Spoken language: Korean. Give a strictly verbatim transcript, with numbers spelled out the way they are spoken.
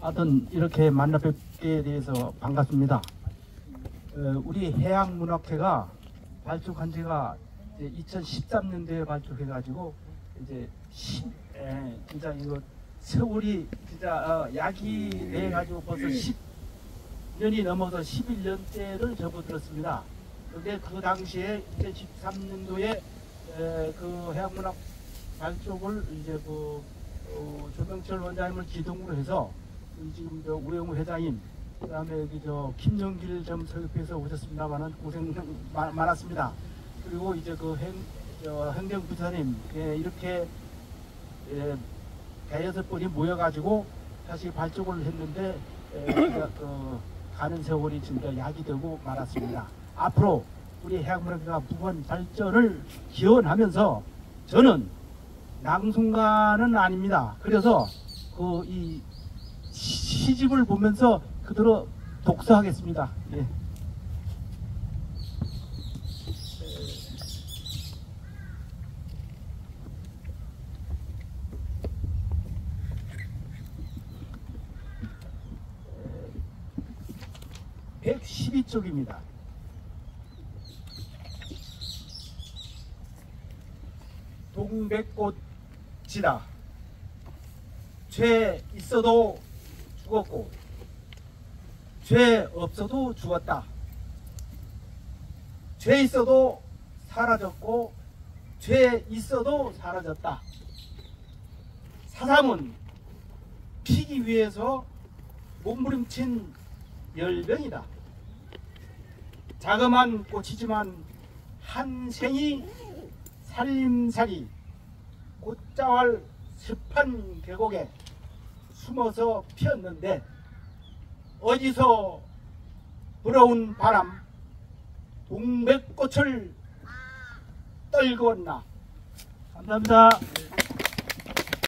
하여튼 이렇게 만나 뵙게 돼서 반갑습니다. 어, 우리 해양문학회가 발족한 지가 이제 이천십삼 년도에 발족해가지고 이제 십, 에, 진짜 이거 세월이 진짜 어, 약이 돼가지고 벌써 십 년이 넘어서 십일 년째를 접어들었습니다. 그런데 그 당시에 이천십삼 년도에 에, 그 해양문학 발족을 이제 그 어, 조병철 원장님을 기둥으로 해서 지금 저 우영우 회장님, 그 다음에 여기 저 김영길 점 서귀포에서 오셨습니다만은 고생 많았습니다. 그리고 이제 그 행, 저 행정부사님, 예, 이렇게 예, 대여섯 분이 모여가지고 다시 발족을 했는데 예, 진짜 그 가는 세월이 진짜 약이 되고 말았습니다. 앞으로 우리 해양문학회가 무한 발전을 기원하면서 저는 낭송가는 아닙니다. 그래서 그 이 시집을 보면서 그대로 독서하겠습니다. 예. 백십이 쪽입니다. 동백꽃이다. 죄 있어도 죽었고 죄 없어도 죽었다. 죄 있어도 사라졌고 죄 있어도 사라졌다. 사상은 피기 위해서 몸부림친 열병이다. 자그만 꽃이지만 한 생이 살림살이 꽃자왈 습한 계곡에 숨어서 피었는데 어디서 불어온 바람 동백꽃을 떨구었나. 감사합니다.